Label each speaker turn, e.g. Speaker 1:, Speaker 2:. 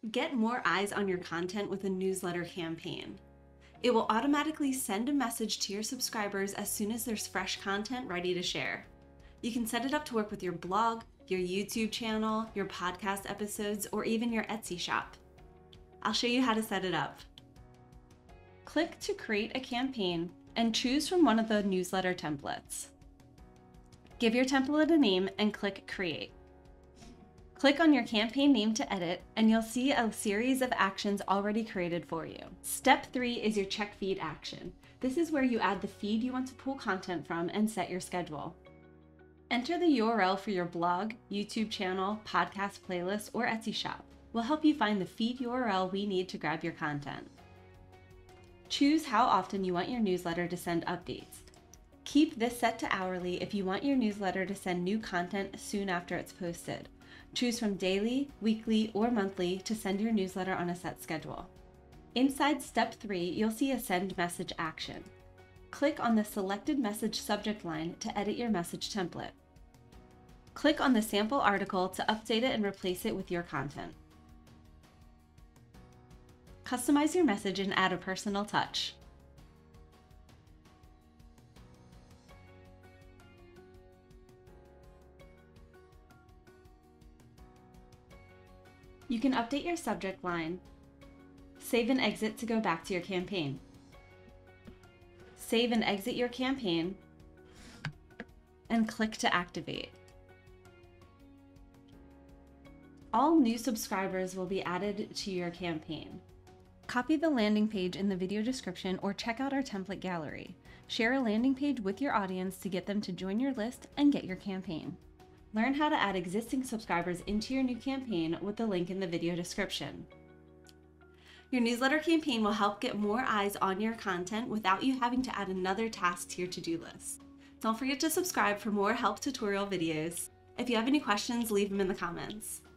Speaker 1: Get more eyes on your content with a newsletter campaign. It will automatically send a message to your subscribers as soon as there's fresh content ready to share. You can set it up to work with your blog, your YouTube channel, your podcast episodes, or even your Etsy shop. I'll show you how to set it up. Click to create a campaign and choose from one of the newsletter templates. Give your template a name and click Create. Click on your campaign name to edit, and you'll see a series of actions already created for you. Step 3 is your check feed action. This is where you add the feed you want to pull content from and set your schedule. Enter the URL for your blog, YouTube channel, podcast playlist, or Etsy shop. We'll help you find the feed URL we need to grab your content. Choose how often you want your newsletter to send updates. Keep this set to hourly if you want your newsletter to send new content soon after it's posted. Choose from daily, weekly, or monthly to send your newsletter on a set schedule. Inside Step 3, you'll see a Send Message action. Click on the selected message subject line to edit your message template. Click on the sample article to update it and replace it with your content. Customize your message and add a personal touch. You can update your subject line, save and exit to go back to your campaign. Save and exit your campaign, and click to activate. All new subscribers will be added to your campaign. Copy the landing page in the video description or check out our template gallery. Share a landing page with your audience to get them to join your list and get your campaign. Learn how to add existing subscribers into your new campaign with the link in the video description. Your newsletter campaign will help get more eyes on your content without you having to add another task to your to-do list. Don't forget to subscribe for more help tutorial videos. If you have any questions, leave them in the comments.